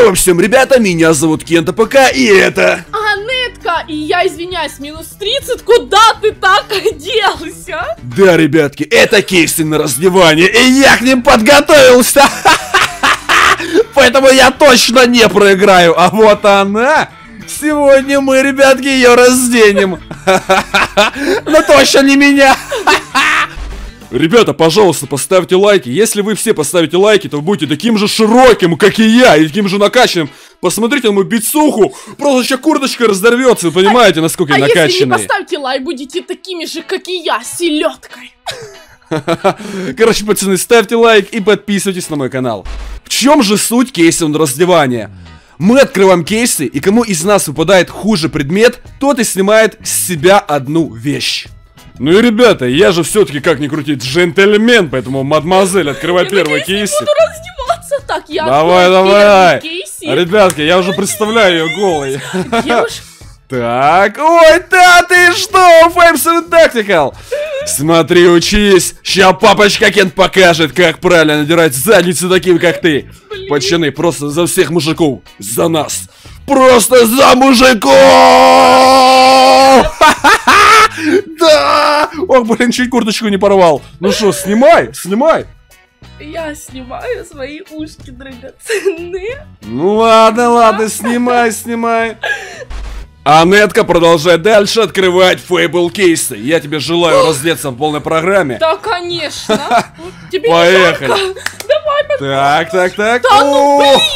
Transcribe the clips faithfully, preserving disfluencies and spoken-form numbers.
Здорово всем, ребята, меня зовут Кента ПК, и это... Анетка, и я извиняюсь, минус тридцать, куда ты так оделся? Да, ребятки, это кейсы на раздевание, и я к ним подготовился! Поэтому я точно не проиграю, а вот она... Сегодня мы, ребятки, ее разденем. Но точно не меня. Ребята, пожалуйста, поставьте лайки. Если вы все поставите лайки, то вы будете таким же широким, как и я, и таким же накачанным. Посмотрите на мою бицуху. Просто сейчас курточка разорвется. Вы понимаете, насколько а, я а накачанный. если не поставьте лайк, будете такими же, как и я, селедкой. Короче, пацаны, ставьте лайк и подписывайтесь на мой канал. В чем же суть кейсов на раздевание? Мы открываем кейсы, и кому из нас выпадает хуже предмет, тот и снимает с себя одну вещь. Ну и ребята, я же все-таки как ни крутить джентльмен, поэтому, мадемуазель, открывай первый кейс. Я буду раздеваться, так я Давай, давай. Ребятки, я уже представляю ее голой. Девушка. Так, ой, да ты что, Фэмсон Тактикал. Смотри, учись. Ща папочка Кент покажет, как правильно надирать задницу таким, как ты. Блин. Пацаны, просто за всех мужиков. За нас. Просто за мужиков! Да! Ох, блин, чуть курточку не порвал. Ну что, снимай, снимай. Я снимаю свои ушки драгоценные. Ну ладно, ладно, снимай, снимай. Анетка продолжает дальше открывать фейбл кейсы. Я тебе желаю раздеться в полной программе. Да, конечно. Тебе поехали. Давай, пожалуйста. Так, так, так. Да ну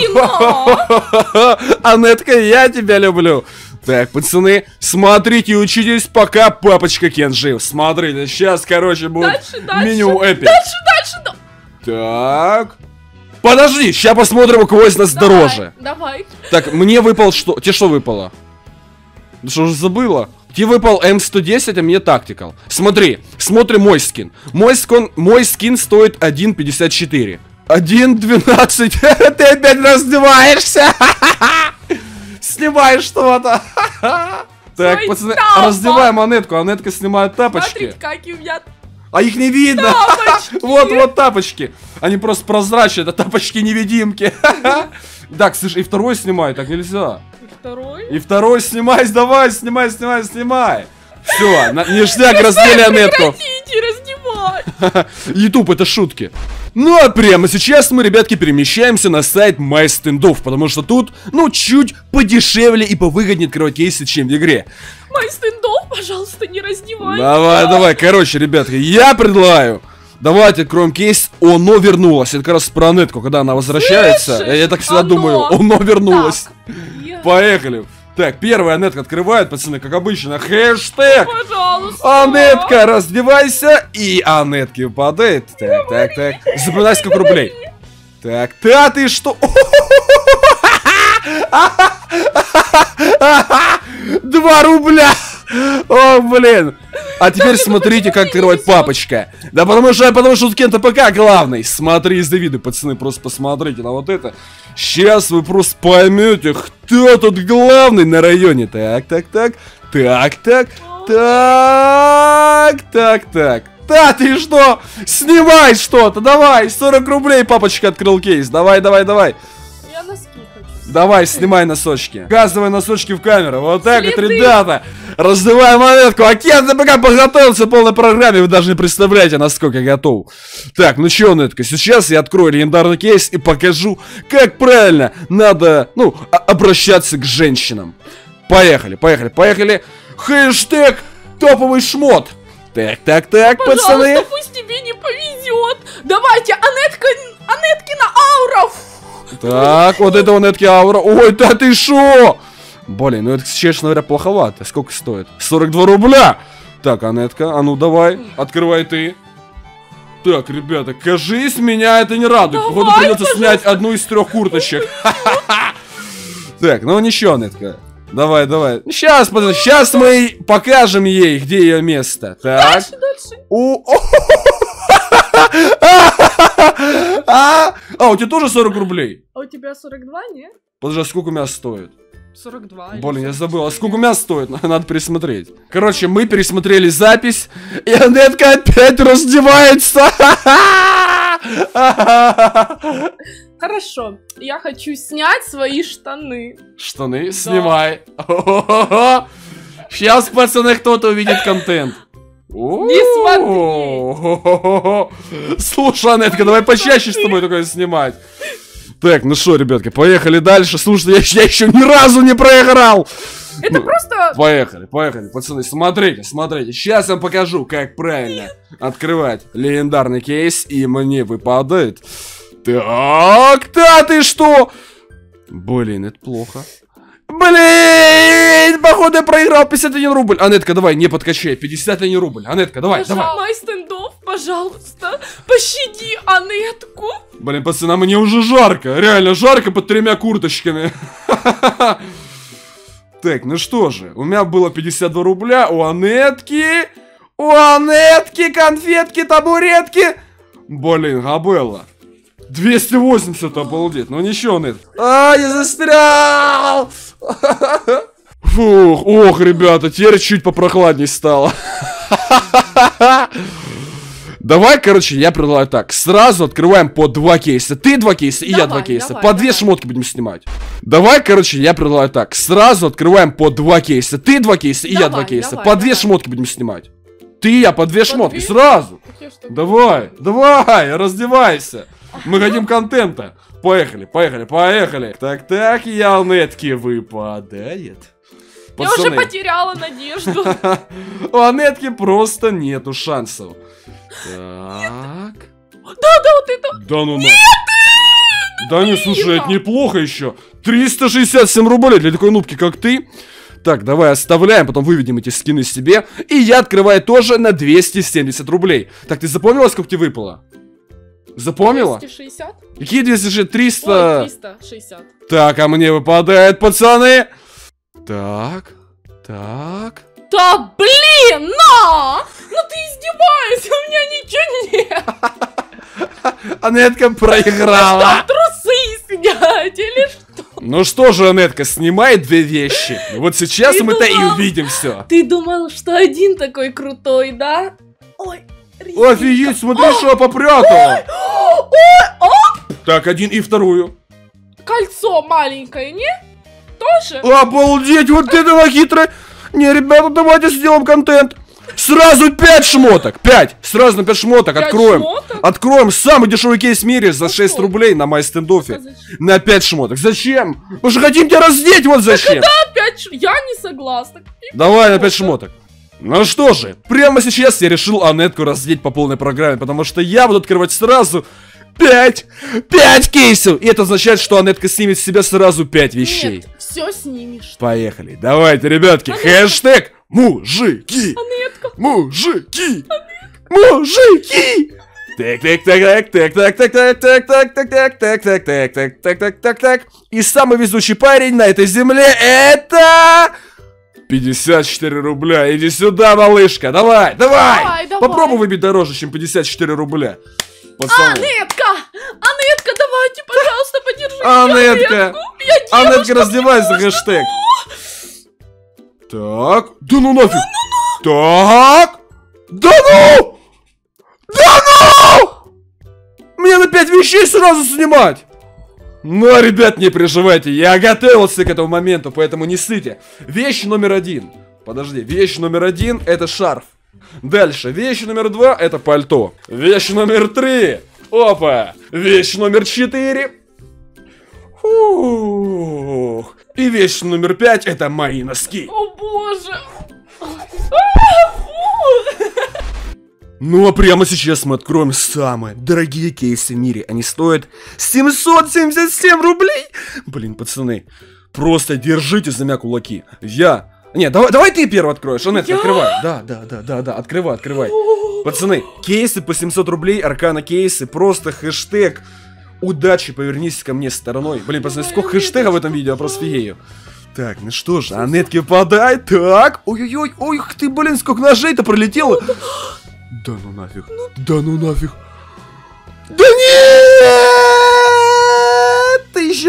блин! Анетка, я тебя люблю. Так, пацаны, смотрите и учитесь, пока папочка Кен жив. Смотрите, сейчас, короче, будет дальше, дальше, меню эпик. Дальше, дальше, да. Так. Подожди, сейчас посмотрим, у кого из нас давай, дороже. Давай. Так, мне выпал что? Тебе что выпало? Ну что же забыла? Тебе выпал эм сто десять, а мне тактикал. Смотри, смотри мой скин. Мой скин, мой скин стоит один пятьдесят четыре. один двенадцать. Ты опять раздеваешься. Снимаешь что-то. Так, пацаны, раздеваем Анетку. Анетка снимает тапочки. Смотрите, какие у меня... А их не видно. Вот, вот тапочки. Они просто прозрачные, это тапочки-невидимки. Так, слушай, и второй снимай, так нельзя. Второй? И второй снимай, давай, снимай, снимай, снимай. Все, ништяк, раздели Анетку. Раздевай. Ютуб, это шутки. Ну а прямо сейчас мы, ребятки, перемещаемся на сайт MyStandOff, потому что тут, ну, чуть подешевле и повыгоднее открывать кейсы, чем в игре. MyStandOff, пожалуйста, не раздевай. Давай, давай, короче, ребятки, я предлагаю. Давайте откроем кейс. Оно вернулось. Это как раз про Анетку, когда она возвращается. Слышишь? Я так всегда оно. думаю, оно вернулось. Так, я... Поехали. Так, первая Анетка открывает, пацаны, как обычно. Хэштег. Пожалуйста. Анетка, раздевайся. И Анетки выпадает. Так, так, так. Запоминай, сколько рублей. Так, да ты что? Два рубля. О, блин. А теперь смотрите, как открывать папочка. Да потому что, потому что тут Кента ПК главный. Смотри из виду, пацаны, просто посмотрите на вот это. Сейчас вы просто поймете, кто тут главный на районе. Так, так, так. Так, так. Так, так, так. Да ты что? Снимай что-то, давай. сорок рублей папочка открыл кейс. Давай, давай, давай. Я носки хочу. Давай, снимай носочки. Газовые носочки в камеру. Вот так Следы. вот, ребята. Раздеваем Анетку. А Кен пока подготовился в полной программе. Вы даже не представляете, насколько я готов. Так, ну что, Анетка, сейчас я открою легендарный кейс и покажу, как правильно надо, ну, обращаться к женщинам. Поехали, поехали, поехали. Хэштег топовый шмот. Так, так, так, пожалуйста, пацаны. Пусть тебе не повезет. Давайте, Анетка, Анеткина аура. Так, вот это Анетки аура. Ой, да ты шо? Блин, ну это, честно говоря, плоховато. Сколько стоит? сорок два рубля. Так, Анетка, а ну давай, открывай ты. Так, ребята, кажись, меня это не радует. Походу придется снять одну из трех курточек. Так, ну ничего, Анетка. Давай, давай. Сейчас, сейчас мы покажем ей, где ее место. Так. Дальше, дальше. А, у тебя тоже сорок рублей? А у тебя сорок два, нет? Подожди, а сколько у меня стоит? сорок два. Блин, я забыл, а сколько у меня стоит? Надо пересмотреть. Короче, мы пересмотрели запись, и Анетка опять раздевается. Хорошо, я хочу снять свои штаны. Штаны? Да. Снимай. Сейчас, пацаны, кто-то увидит контент. Не смотри. Слушай, Анетка, давай почаще с тобой такое снимать. Так, ну что, ребятки, поехали дальше. Слушай, я, я еще ни разу не проиграл. Это ну, просто... Поехали, поехали, пацаны, смотрите, смотрите. Сейчас я вам покажу, как правильно открывать легендарный кейс, и мне выпадает. Так, да ты что? Блин, это плохо. Блин, походу я проиграл пятьдесят один рубль. Анетка, давай, не подкачай, пятьдесят один рубль. Анетка, давай, Пожалуйста, давай. Май стендов, пожалуйста, пощади Анетку. Блин, пацаны, мне уже жарко, реально жарко под тремя курточками. Так, ну что же, у меня было пятьдесят два рубля, у Анетки, у Анетки, конфетки, табуретки. Блин, Габелла. двести восемьдесят, обалдеть, ну ничего, Анет. А, я застрял. Фух, ох, ребята, теперь чуть попрохладней стало. Давай, короче, я предлагаю так. Сразу открываем по два кейса. Ты два кейса и давай, я два кейса. Давай, по давай. Две шмотки будем снимать. Давай, короче, я предлагаю так. Сразу открываем по два кейса. Ты два кейса и давай, я два кейса. Давай, по давай. Две шмотки будем снимать. Ты и я по две по шмотки. Две? Сразу. Давай, давай, раздевайся. Мы хотим контента. Поехали, поехали, поехали. Так, так, я Анетки выпадает. Я Пацаны. уже потеряла надежду. У Анетки просто нету шансов. Так. Да, да, вот это. Да ну на. Да не, слушай, это неплохо еще. триста шестьдесят семь рублей для такой нубки, как ты. Так, давай оставляем, потом выведем эти скины себе. И я открываю тоже на двести семьдесят рублей. Так, ты запомнила, сколько тебе выпало? Запомнила? двести шестьдесят? Какие двести шестьдесят? триста? Ой, триста шестьдесят. Так, а мне выпадает, пацаны. Так, так. Да блин, на! Ну ты издеваешься, у меня ничего нет. Анетка проиграла. Что, трусы снять или что? Ну что же, Анетка, снимай две вещи. Вот сейчас мы-то и увидим все. Ты думал, что один такой крутой, да? Ой. Офигеть, смотри, что попрятала. Ой, оп. Так, один и вторую. Кольцо маленькое, не? Тоже? Обалдеть, вот это хитрое. Не, ребята, давайте сделаем контент. Сразу пять шмоток. пять. Сразу на пять шмоток. пять откроем. Шмоток? Откроем самый дешевый кейс в мире за шесть рублей на Май стендофе. А на пять шмоток. Зачем? Мы же хотим тебя раздеть, вот зачем. Да, пять. Я не согласна. Давай на пять шмоток. Ну что же, прямо сейчас я решил Анетку раздеть по полной программе, потому что я буду открывать сразу пять, пять кейсов. И это означает, что Анетка снимет с себя сразу пять вещей. Нет, все снимешь. Поехали, давайте, ребятки, Анетка. Хэштег мужики. Анетка. Мужики. Анетка. Мужики. Так, так, так, так, так, так, так, так, так, так, так, так, так, так, так, так, так, так, так. И самый везучий парень на этой земле это... пятьдесят четыре рубля. Иди сюда, малышка. Давай, давай. Давай, давай. Попробуй выбить дороже, чем пятьдесят четыре рубля. Пацаны. Анетка! Анетка, давайте, пожалуйста, подержите Анетка. Анетку. Анетка, раздевайся, хэштег. Так. Да ну нафиг. Ну, ну, ну. Так. Да ну! Да ну! Мне на пять вещей сразу снимать. Ну, ребят, не переживайте, я готовился к этому моменту, поэтому не ссыте. Вещь номер один. Подожди, вещь номер один это шарф. Дальше, вещь номер два это пальто. Вещь номер три. Опа. Вещь номер четыре. Фух. И вещь номер пять это мои носки. О боже. Ну а прямо сейчас мы откроем самые дорогие кейсы в мире. Они стоят семьсот семьдесят семь рублей. Блин, пацаны, просто держите за меня кулаки. Я... Не, давай, давай ты первый откроешь. Анет, Я... открывай. Да, да, да, да, да, открывай, открывай. Пацаны, кейсы по семьсот рублей, аркана кейсы. Просто хэштег удачи, повернись ко мне стороной. Блин, пацаны, сколько хэштегов в этом видео, я просто фигею. Так, ну что же, Анетке попадает. Так, ой-ой-ой, ой, ты, блин, сколько ножей-то пролетело. Да ну нафиг, ну... да ну нафиг. Да нет! Ты еще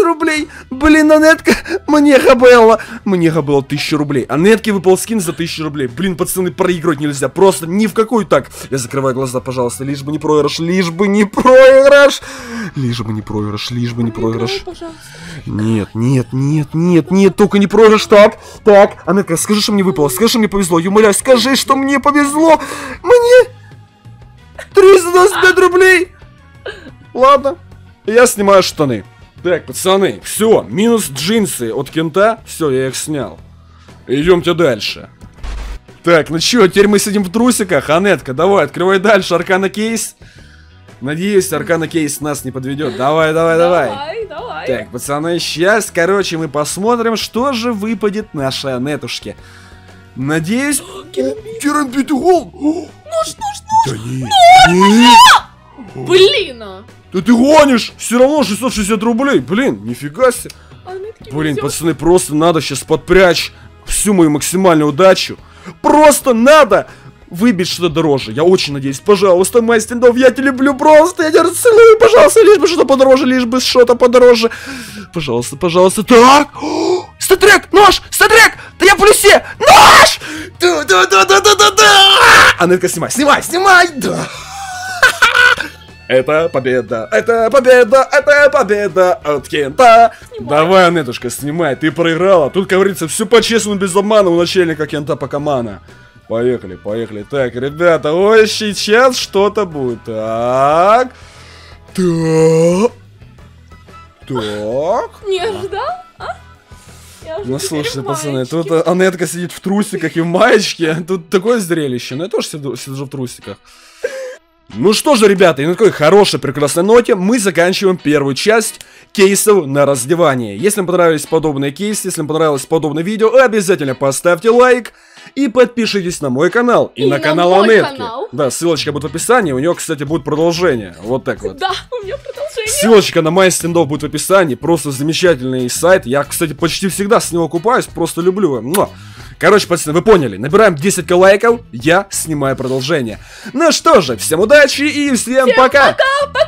рублей. Блин, Анетка, мне габелла. Мне габелла тысяча рублей. Анетке выпал скин за тысячу рублей. Блин, пацаны, проигрывать нельзя. Просто ни в какую так. Я закрываю глаза, пожалуйста. Лишь бы не проигрыш, лишь бы не проигрыш. Лишь бы не проигрыш, лишь бы не проигрыш. Нет, нет, нет, нет, нет, только не проигрыш. Так, так. Анетка, скажи, что мне выпало. Скажи, что мне повезло. Я умоляю, скажи, что мне повезло. Мне триста двадцать пять рублей. Ладно, я снимаю штаны. Так, пацаны, все, минус джинсы от Кента. Все, я их снял. Идемте дальше. Так, ну чё, теперь мы сидим в трусиках. Анетка, давай, открывай дальше Аркана кейс. Надеюсь, Аркана кейс нас не подведет. Давай, давай, давай. Давай, давай. Так, пацаны, сейчас, короче, мы посмотрим, что же выпадет нашей Анетушке. Надеюсь... Керамбит гол! Нож, нож, нож! Да нет, нет! Блин! а. Да ты гонишь! Все равно шестьсот шестьдесят рублей! Блин, нифига себе! Блин, пацаны, просто надо сейчас подпрячь всю мою максимальную удачу. Просто надо выбить что-то дороже. Я очень надеюсь, пожалуйста, Майстендов, я тебя люблю просто. Я тебя целую, пожалуйста, лишь бы что-то подороже, лишь бы что-то подороже. Пожалуйста, пожалуйста. Так! Статрек, нож! Статрек! Да я в плюсе! Нож! Да-да-да-да-да-да-да! Анетка, снимай, снимай, снимай! Да! Это победа, это победа, это победа от Кента. Снимай. Давай, Анетушка, снимай, ты проиграла. Тут, как говорится, все по-честному, без обмана у начальника Кента Покамана. Поехали, поехали. Так, ребята, ой, сейчас что-то будет. Так. Так. Так. Не ожидал, а? Ну, слушайте, пацаны, тут Анетка сидит в трусиках и в маечке. Тут такое зрелище. Ну, я тоже сижу, сижу в трусиках. Ну что же, ребята, и на такой хорошей, прекрасной ноте мы заканчиваем первую часть кейсов на раздевание. Если вам понравились подобные кейсы, если вам понравилось подобное видео, обязательно поставьте лайк и подпишитесь на мой канал. И, и на, на канал Анетки. Канал. Да, ссылочка будет в описании, у нее, кстати, будет продолжение. Вот так вот. Да, у меня продолжение. Ссылочка на Майстендов будет в описании, просто замечательный сайт. Я, кстати, почти всегда с него купаюсь, просто люблю его. Короче, пацаны, вы поняли, набираем десять ка лайков, я снимаю продолжение. Ну что же, всем удачи и всем, всем пока! пока!